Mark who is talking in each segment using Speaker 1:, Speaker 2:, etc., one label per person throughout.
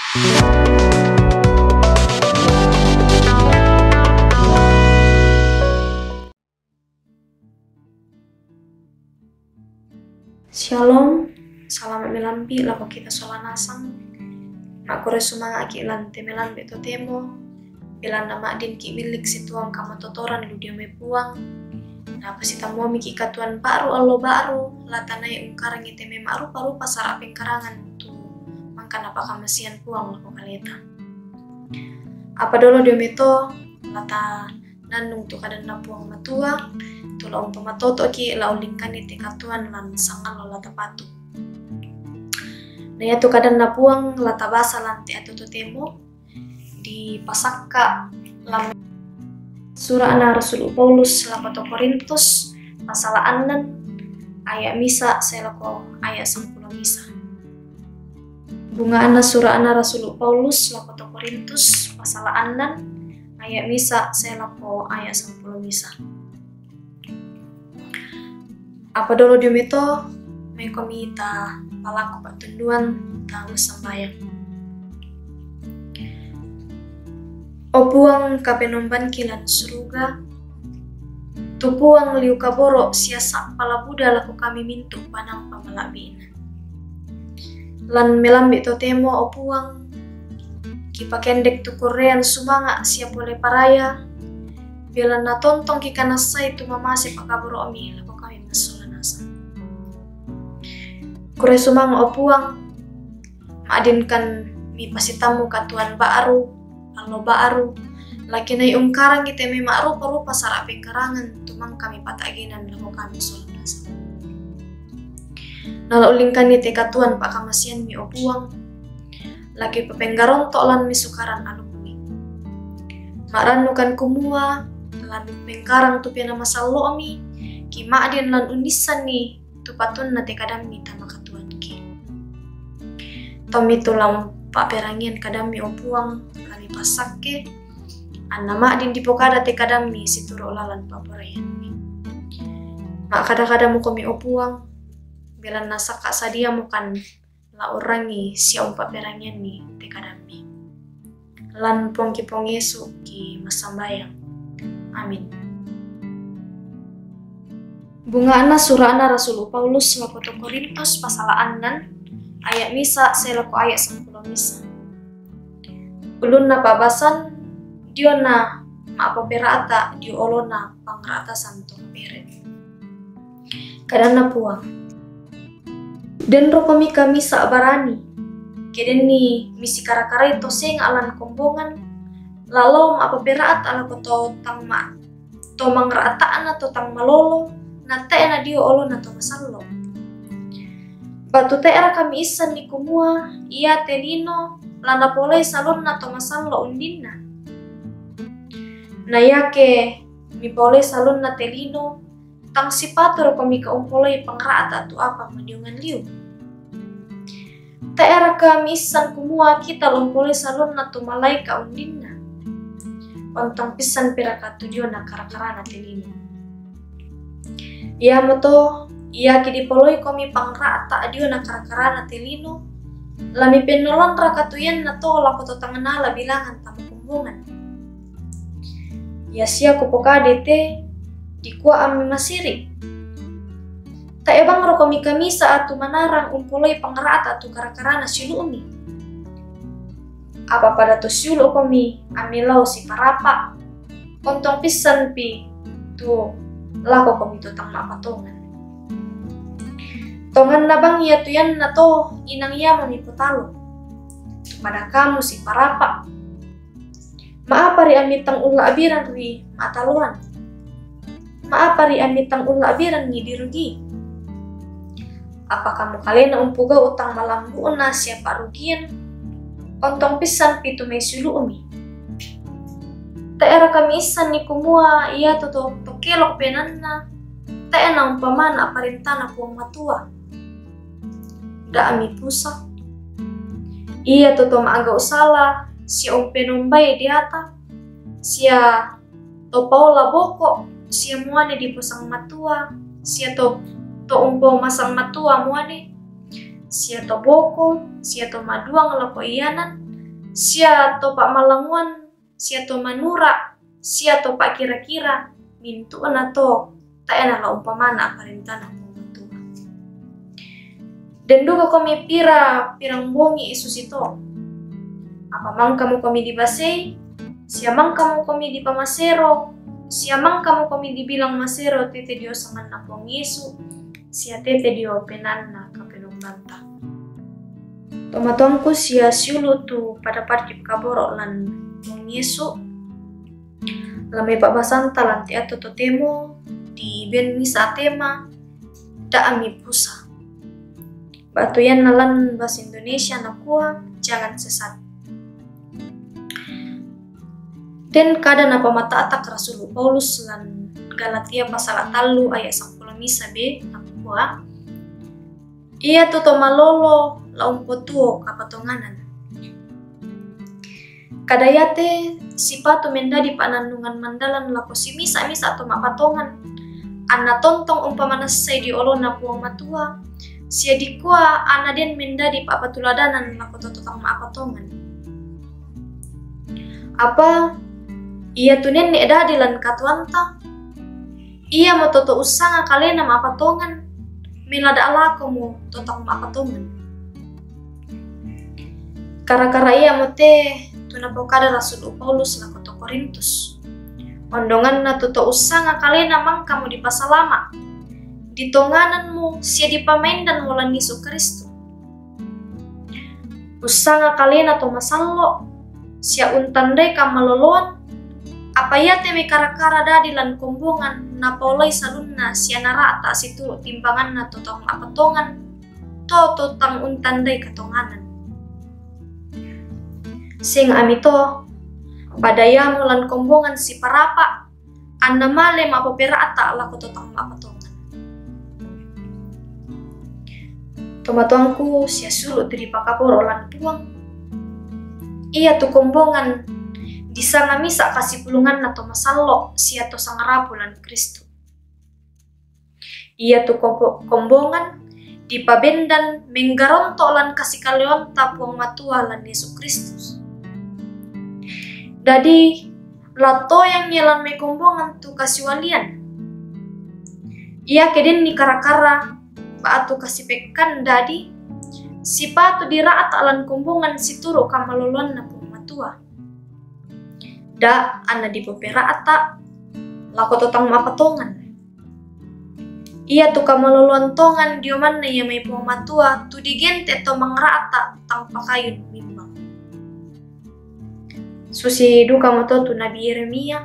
Speaker 1: Shalom, selamat melambi lako kita solanasang. Makure sumanga aki lan temelambi to temo. Bilan nama din ki milik situang kama totoran lu dia mepuang. Nah pasita mo miki katuan baru allo baru latanai ungkarang ite me maru pasar apeng karangan tu mangkan apa kamasian puang lako kaleta. Apa dolo dia meto lata nanung tu kadan na puang matua. Tula umpama toto ki laulingkan ite katuan lan sangal lo lata patu. Nah ya tu kadang napuang lata basa lanti atau tu temo di pasakka lam surah ana Rasul Paulus lapato Korintus pasal 6 ayat misa selako ayat 10 misa. Bunga ana surah ana Rasul Paulus lapato Korintus pasal 6 ayat misa selako ayat 10 misa. Apa dulu dia mito may komita palaku patunduan tahu sembayang. Opuang kapenomban kilan suruga, tupuang liu kaboro siasa pala buda laku kami mintu panang pamalabina. Lan melambi to temo opuang kipakendek tu korean sumanga siap oleh paraya. Bila na tontong kikanasay tu mamase pakaboro omi laku kami masolanasa. Kure sumanga opuang maadinkan mi pasitamu katuan baru allo baru laki na ungkarang kita me rupa-rupa sarapeng karangan tumang kami pataginan laku kami solanasa. Nalaulingkan ni katuan pak kamasian mi opuang laki pepenggaron tolan mi sukaran alumni. Maranukan kumua lan pengkarang tu pena masallo mi ki maadin lan unisan ni tu patun na te kadami tama katuan ki. Tomi tulang pak perangian kadami opuang kami pasake anna maadin di pokada te kadami situro lalan paporayan mi. Mak kada-kada mo kami opuang bilan nasaka sadia mukan la orangi siya pak perangian ni te kadami. Lan pong Yesu ki masambayang. Amin. Bunga ana surah ana Rasul Paulus lakoto Korintus pasal 6 ayat misa selako ayat 10 misa. Ulun na pabasan dio na maapo perata dio olona pangrata santo peret. Kadang na puang. Den rokomi kami sa barani. Keden ni misi kara-kara ito seng alan kombongan. Lalu apa berat ala koto tang ma to mangraataan atau tang malolo na te na dio olo na to masallo. Batu te era kami isan ni kumua ia telino lana polai salon na to masallo undina. Na yake mi polai salon na telino tang sipatur kami ka umpolai pangraata tu apa madiungan liu. Te era kami isan kumua kita lompolai salon na to malai ka undina. Ontong pisan piraka tujuan na kara-kara na telino. Ia moto ia kidi poloi komi pangrata adio na kara-kara na telino. Lami penolong rakatuyan na to lako to tanganala bilangan tamu kumbungan. Ya sia kupokade te dikua ami masiri. Ta ebang rokomi kami saat tu manarang umpoloi pangrata tu kara-kara na silumi. Apa pada to siulo komi amilau si parapa ontong pisan pi tu lako komi to tang mapatongan tongan na bang iya tuyan na to inang iya maniputalo pada kamu si parapa maapari amitang ula abiran ri mataluan maapari amitang ula abiran ni dirugi apa kamu kalena umpuga utang malambu na siapa rugian ontong pisan pitu may sulumi. Taera kami isan ni kumua iya toto tokelok penanna. Taena umpamana aparintana puang matua. Da ami pusak. Iya toto maaga usala si ompenombai diata. Sia to paula boko sia muane di pusang matua. Sia to umpo masang matua muane. Sia to boko, sia to maduang lapo iyanan, sia topak malanguan, sia to manura, sia topak kira-kira, mintu na to, tak enak lah umpamana aparentana matua. Dan duga kami pirang bongi isu sito. Apa mang kamu kami dibasei, siamang kamu kami di pamasero, siamang kamu kami dibilang masero tete dio sangan na pong Yesu, sia tete dio penanna kapenong banta. Tomatuangku sia siulu tu pada parti kaborok lan pong Yesu, lamai pak basanta lanti ato to temo di ben misa tema da ami pusa. Batu yan nalan bahasa Indonesia nakua jangan sesat. Dan kada napa mata atak Rasul Paulus lan Galatia pasal 3 ayat 10 misa B nakua ia toto malolo laumpo tuo kapatonganan. Kadayate sipatu mendadi panandungan mandalan lako si misa atau mapatongan. Anna tontong umpamana say di olona puang matua. Sia dikua ana den mendadi papatuladanan lako tototang maapatongan. Apa ia tunen ne dadi lan katuanta. Ia mo toto usanga kalena maapatongan. Milada alako mo totang maapatongan. Kara-kara ia mo te tunapokada Rasul Paulus lako to Korintus. Ondongan na toto usanga kalena mang kamu di pasalama. Di tongananmu sia di pamendan mulan Yesus Kristus. Usanga kalena to masallo sia untandai kamaloloan. Apa ya teme kara-kara dadi lan kombongan na paulai salunna sia narata situ timbangan na totong apatongan to totang untandai katonganan. Sing amito padaya mulan kombongan si parapa anda male mapopera ata lako totang mapatongan. Tomatuangku sia sulut di pakaporo lan puang. Ia tu kombongan di sana misa kasih pulungan na to masallo sia to sangarapu lan Kristu. Ia tu kombongan di pabendan menggaronto lan kasih kalionta puang matua lan Yesus Kristus. Dadi lato yang nyelan me kombongan tu kasih walian. Ia keden ni kara-kara paatu kasih pekan dadi sipatu diraat alan kombongan situro kamaloluan na puang matua. Da ana di popera ata lako totang mapatongan. Ia tu kamaloluan tongan dioman na ia may puang matua tu digente to mangrata tanpa kayun mimbang. Susi duka moto tu Nabi Yeremia.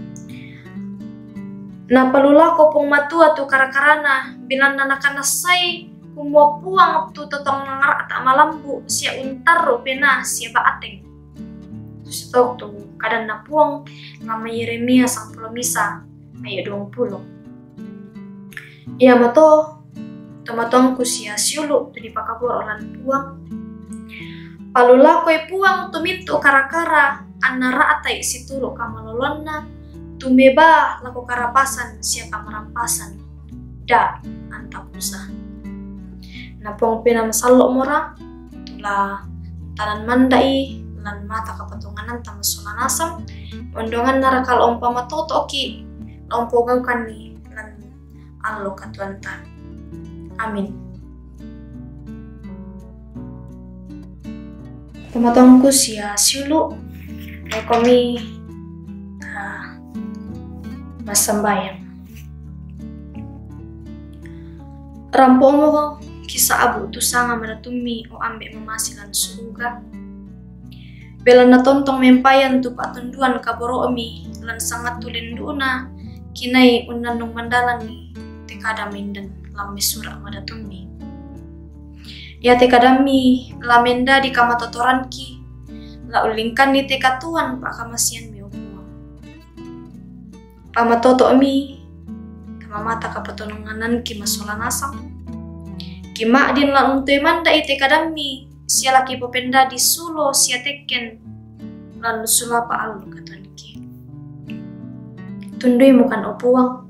Speaker 1: Na palulako pong matua tu karakarana bilang nanakana say kumua puang tu totong mangrata malambu sia untaro pena sia baateng. Stok tu kadang na puang nama Yeremia 10 misa ayat 20. Ia moto tomatongku sia siulu tu dipakabur olan puang. Palulako puang tumintu kara-kara anara atai situro kamalolonna tumeba lako karapasan siapa merampasan da antapusa. Napong pina masallo mora tula tanan mandai lan mata kapatunganan tamasuna nasam ondongan narakal umpama toto oki ompo gaukan ni lan allo katuanta. Amin. Tematongku sia siulu kami masambayang. Rampomo kisah abu tu sanga menatumi o ambek memasilan suruga. Bela na tontong mempayan tu patunduan kaboro omi lan sangat tulinduna kinai unanung mandalan ni tekada mindan lambe surak madatumi. Ya tekadami lamenda di kamatotoran ki la ulingkan di tekatuan pak kamasian mi opuang. Pamatoto omi kamamata kapatununganan ki masola nasang. Kima din lan untoy manda ite kadami sia laki popenda di sulo sia teken lan sula pa allo katonki. Tundui mukan opuang.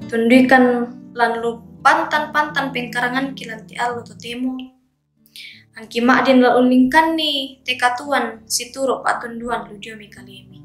Speaker 1: Tunduikan lan lu pantan-pantan pengkarangan kilanti allo totemo. Angki makdin la ulingkan ni teka tuan si turo patunduan ludio mi kalemi.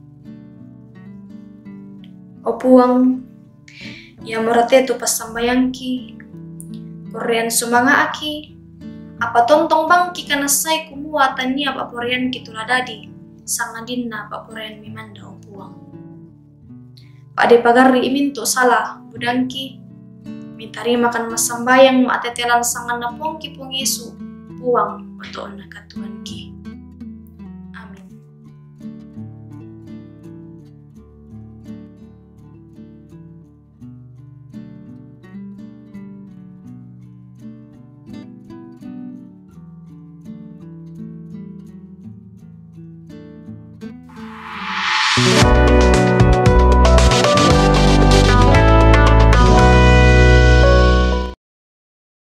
Speaker 1: O puang, ya morate tu pasambayangki, korean sumanga aki, apa tontong bangki kana say kumua tania apa korean kituladadi, sangadinna apa korean mimanda o puang. Pade pagari iminto salah budangki, mitari makan masambayang maatetelan sangan na pongki pong Yesu, puang otoon na katuanki. Amin.